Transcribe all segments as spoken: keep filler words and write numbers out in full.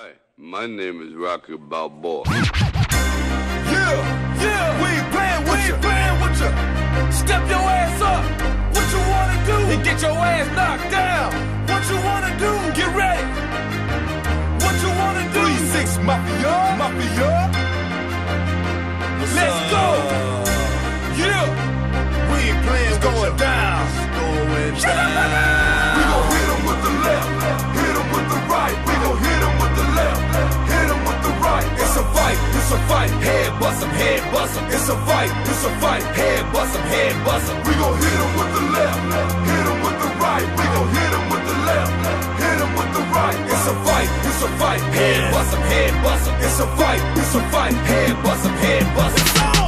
Hi, my name is Rocky Balboa. Yeah, yeah, we ain't playing, we ain't playing with ya. Step your ass up. What you wanna do? And get your ass knocked down. What you wanna do? Get ready. What you wanna do? three six Mafia, Mafia. Let's go. Yeah, we ain't playing, it's going down. It's going down. We gon' hit him with the left, hit him with the right. We gon' hit him with the left, hit him with the right. It's a fight, it's a fight. Head bust him, head bust him. It's a fight, it's a fight. Head bust him, head bust him. We gon' hit him with the left, hit him with the right. We gon' hit him with the left, hit him with the right. It's a fight, it's a fight. Head bust him, head bust him. It's a fight, it's a fight. Head bust him, head bust him.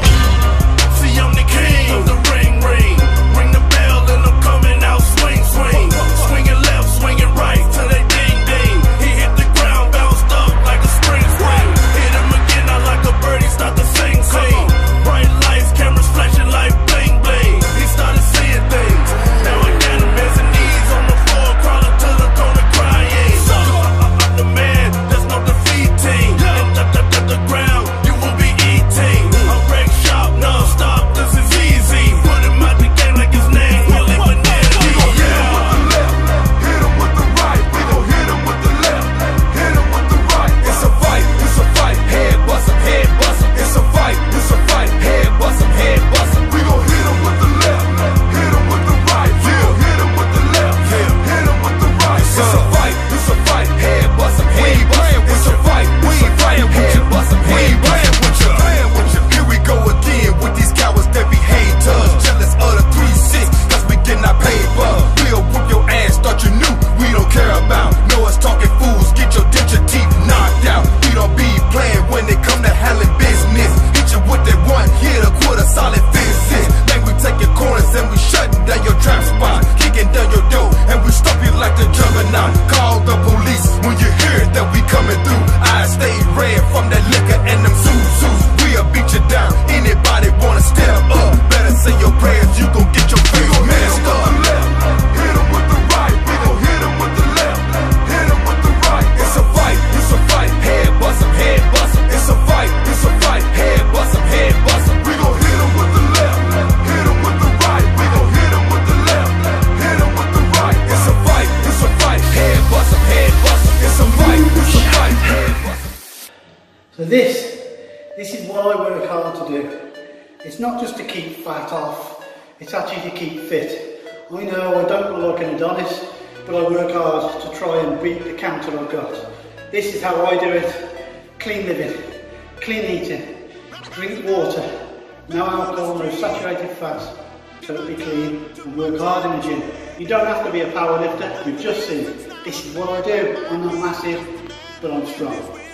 See, I'm the king of the ring, ring. Ring the bell and I'm coming out swing, swing. Swinging left, swinging right till they ding, ding. He hit the ground, bounced up like a spring, spring. Hit him again, I like a bird, he start to sing, sing. Bright lights, cameras flashing like bling, bling. He started seeing things. Now I got him hands and knees on the floor, crawling to the corner crying. I'm the man, there's no defeating. And up, up, up the ground, you will be eating. I'm wreck shop, non-stop, this is easy. Put him out the game like his name, Willie Banana. We gon' hit him with the left, hit him with the right. We gon' hit him with the left, hit him with the right. It's a fight, it's a fight. Head bust him, head bust him. It's a fight, it's a fight. Head bust him, head bust him. We gon' hit him with the left, hit him with the right. We gon' hit him with the left, hit him with the right. It's a fight, it's a fight. Head bust him, head bust him. It's a fight, it's a fight. Head bust him, head bust him. Playing with you, here we go again with these cowards that be haters. Jealous of the three six, cause we get our paper. We'll whoop your ass, thought you knew we don't care about. Know us talking fools, get your denture teeth knocked out. We don't be playing when it come to handling business. Hit you with that one hit, a quarter solid fences. Then we take your corners and we shutting down your trap spot. Kicking down your door and we stop you like the juggernaut. Call the police when you hear that we coming through. Eyes stay red from that liquor and them zoos. We'll beat you down. Anybody wanna step up? Better say your prayers, you gon' get your face messed up. Hit him with the right, we gon' hit him with the left, hit him with the right. It's a fight, it's a fight. Head bust him, head bust him. It's a fight, it's a fight. Head bust him, head bust him. We gon' hit him with the left, hit him with the right. We gon' hit him with the left, hit him with the right. It's a fight, it's a fight. Head bust him, head bust him. It's a fight, it's a fight. Head bust him. So this, this is what I work hard to do. It's not just to keep fat off, it's actually to keep fit. I know I don't look like an Adonis, but I work hard to try and beat the cancer I've got. This is how I do it. Clean living, clean eating, drink water, no alcohol, no saturated fats, totally clean, and work hard in the gym. You don't have to be a power lifter, you've just seen. This is what I do. I'm not massive, but I'm strong.